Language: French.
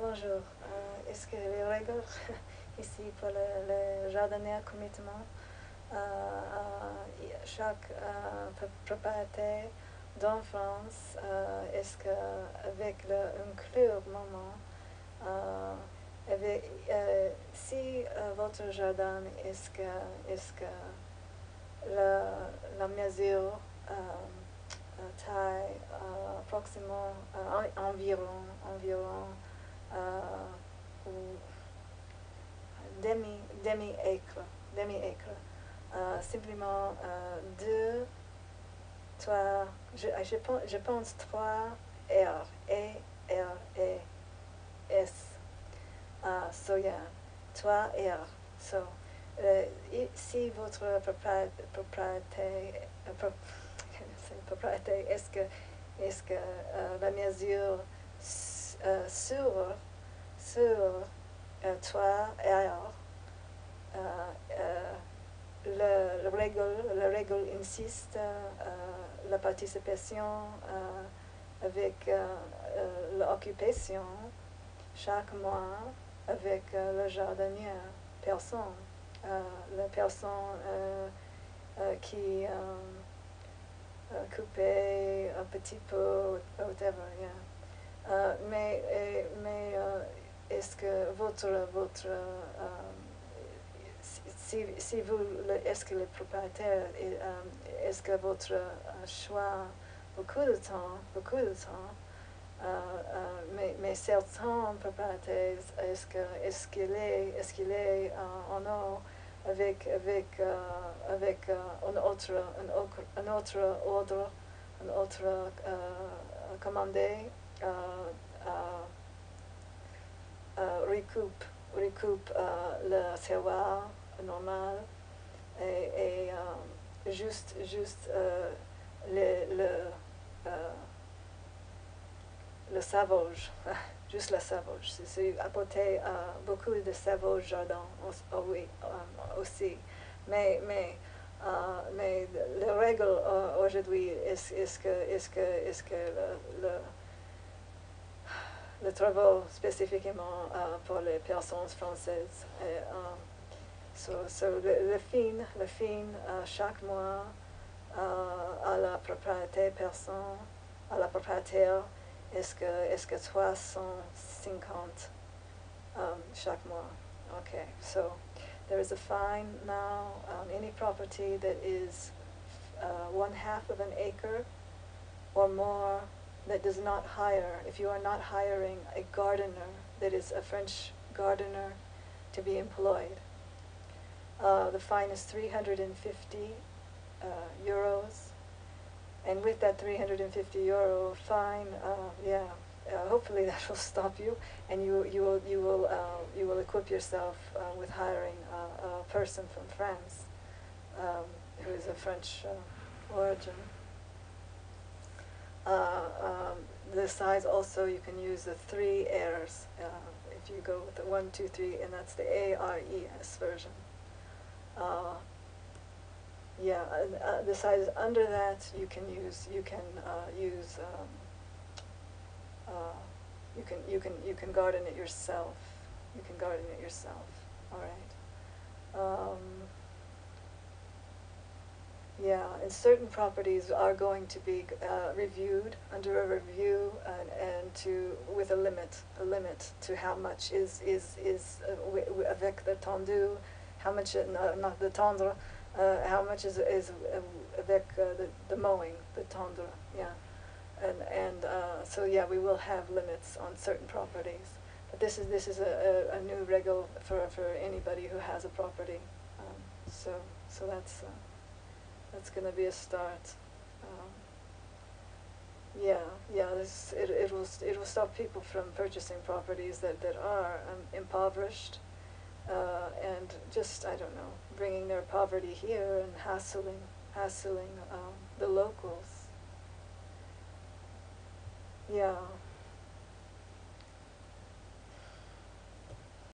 bonjour. Est-ce que les règles ici pour le jardinier committement, chaque propriétaire dans France, est-ce qu'avec un club moment, si votre jardin, est-ce que la mesure taille approximativement environ ou demi-acre, simplement deux, trois, je pense trois R, S, so yeah, trois R, so si votre propriété, est-ce que la mesure sur 3 R, la règle insiste la participation avec l'occupation chaque mois avec le jardinier, la personne qui couper un petit peu, whatever, yeah. Mais est-ce que si vous, est-ce que le propriétaire, est-ce que votre choix beaucoup de temps, mais certains propriétaires, est-ce qu'il est en or avec un autre ordre, un autre commandé, recoupe le terroir normal et juste le sauvage, juste la sauvage. C'est apporter beaucoup de sauvage jardin oui, aussi. Mais la règle aujourd'hui est-ce que le travail spécifiquement pour les personnes françaises. Le fin chaque mois à la propriétaire, est-ce que 350 chaque mois? Okay, so there is a fine now on any property that is 1/2 of an acre or more that does not hire, if you are not hiring a gardener that is a French gardener to be employed. The fine is 350 euros, and with that 350 euro fine, hopefully that will stop you, and you will equip yourself with hiring a person from France who is of French origin. The size also, you can use the 3 R's if you go with the 1, 2, 3, and that's the ARES version. The size under that you can garden it yourself. All right. And certain properties are going to be reviewed, under a review, and with a limit to how much is avec the tendu, how much not the tendre, how much is avec the mowing, the tendre, we will have limits on certain properties. But this is a new regel for anybody who has a property. So that's going to be a start. It will stop people from purchasing properties that are impoverished, and just, I don't know, bringing their poverty here and hassling the locals. Yeah.